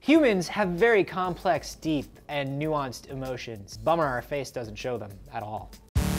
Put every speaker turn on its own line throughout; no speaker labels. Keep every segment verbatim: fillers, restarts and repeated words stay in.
Humans have very complex, deep, and nuanced emotions. Bummer our face doesn't show them at all.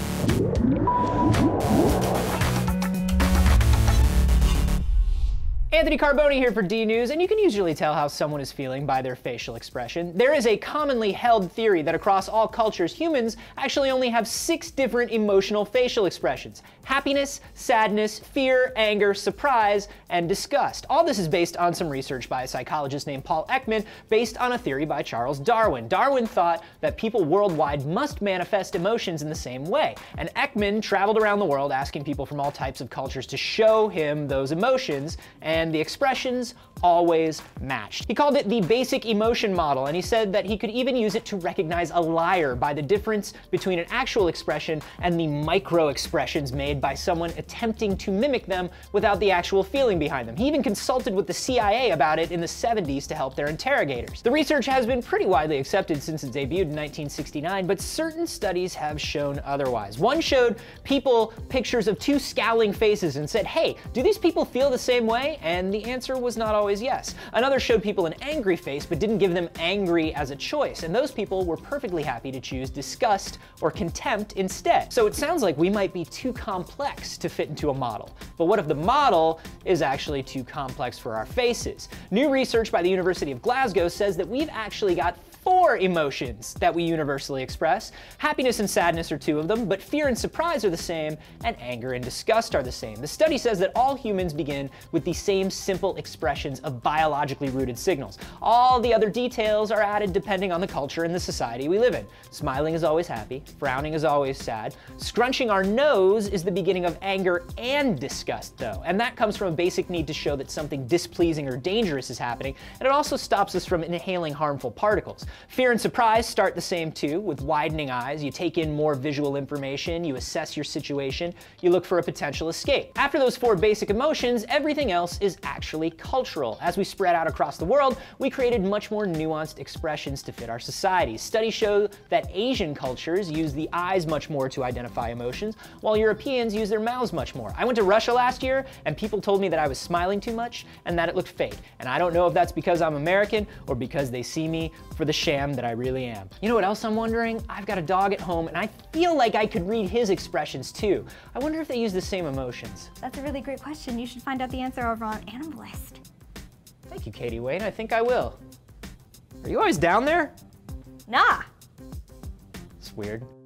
Anthony Carboni here for D News, and you can usually tell how someone is feeling by their facial expression. There is a commonly held theory that across all cultures, humans actually only have six different emotional facial expressions: happiness, sadness, fear, anger, surprise, and disgust. All this is based on some research by a psychologist named Paul Ekman, based on a theory by Charles Darwin. Darwin thought that people worldwide must manifest emotions in the same way, and Ekman traveled around the world asking people from all types of cultures to show him those emotions, and and the expressions always matched. He called it the basic emotion model, and he said that he could even use it to recognize a liar by the difference between an actual expression and the micro expressions made by someone attempting to mimic them without the actual feeling behind them. He even consulted with the C I A about it in the seventies to help their interrogators. The research has been pretty widely accepted since it debuted in nineteen sixty-nine, but certain studies have shown otherwise. One showed people pictures of two scowling faces and said, hey, do these people feel the same way? And the answer was not always yes. Another showed people an angry face but didn't give them angry as a choice, and those people were perfectly happy to choose disgust or contempt instead. So it sounds like we might be too complex to fit into a model. But what if the model is actually too complex for our faces? New research by the University of Glasgow says that we've actually got four emotions that we universally express. Happiness and sadness are two of them, but fear and surprise are the same, and anger and disgust are the same. The study says that all humans begin with the same simple expressions of biologically rooted signals. All the other details are added depending on the culture and the society we live in. Smiling is always happy, frowning is always sad. Scrunching our nose is the beginning of anger and disgust, though, and that comes from a basic need to show that something displeasing or dangerous is happening, and it also stops us from inhaling harmful particles. Fear and surprise start the same too, with widening eyes. You take in more visual information, you assess your situation, you look for a potential escape. After those four basic emotions, everything else is actually cultural. As we spread out across the world, we created much more nuanced expressions to fit our societies. Studies show that Asian cultures use the eyes much more to identify emotions, while Europeans use their mouths much more. I went to Russia last year, and people told me that I was smiling too much and that it looked fake. And I don't know if that's because I'm American or because they see me for the sham that I really am. You know what else I'm wondering? I've got a dog at home, and I feel like I could read his expressions too. I wonder if they use the same emotions.
That's a really great question. You should find out the answer over on Animalist.
Thank you, Katie Wayne. I think I will. Are you always down there?
Nah.
It's weird.